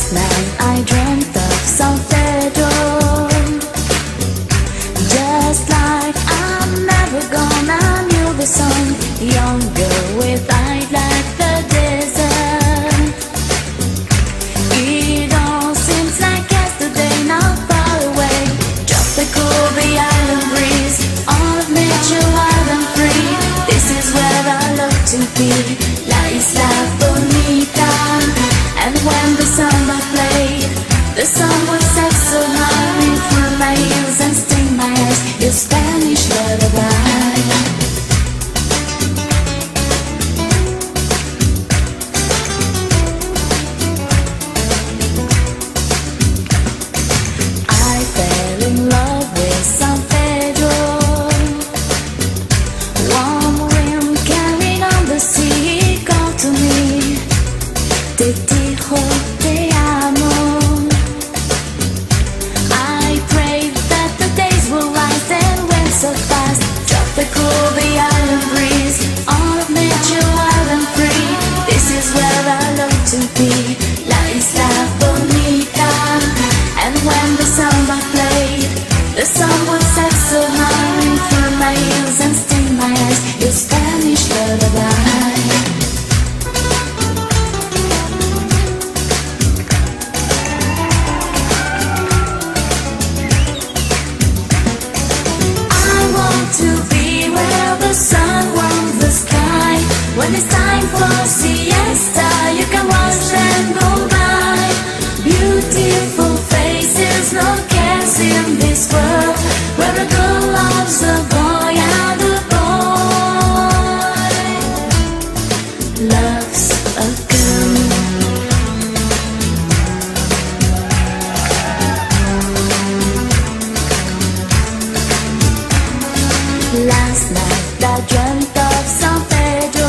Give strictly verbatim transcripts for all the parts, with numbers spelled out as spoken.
Last night I dreamt of San Pedro, just like I'm never gonna knew the song. Younger with eyes like the desert. It all seems like yesterday, not far away. Tropical, the island breeze, all of nature wild and free. This is where I love to be, La Isla Bonita. And when the samba played, the sun would set so high, ring through my ears and sting my eyes. Your Spanish lullaby. I fell in love with San Pedro. Warm wind carried on the sea, he called to me. Te dijo te amo. I prayed that the days will rise and went so fast. Tropical, the island breeze, all of nature wild and free. This is where I love to be, La Isla Bonita. And when the samba played, the sun would set so high, ring through my ears and sting my eyes. Your Spanish lullaby. To be where the sun warms the sky. When it's time for siesta, you can watch them go by. Beautiful faces, no cares in this world, where a girl loves a boy and a boy loves a girl. Last night I dreamt of San Pedro.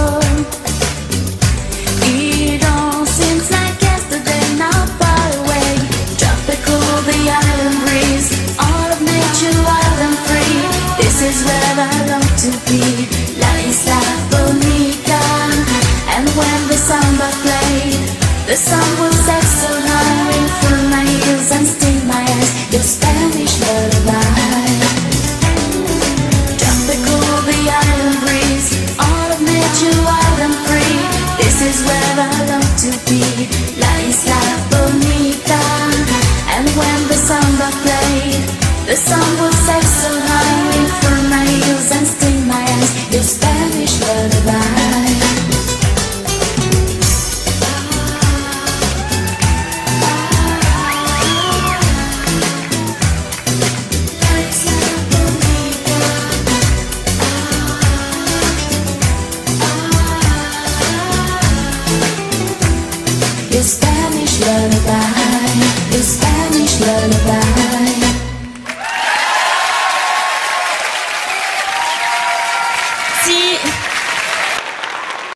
It all seems like yesterday, not far away. Tropical, the island breeze, all of nature wild and free. This is where I long to be, La Isla Bonita. And when the samba played, the sun will set so high, ring through my ears and sting my eyes. Your Spanish lullaby. The island breeze, all of nature wild and free. This is where I love to be, La Isla Bonita. And when the samba played, the sun will set so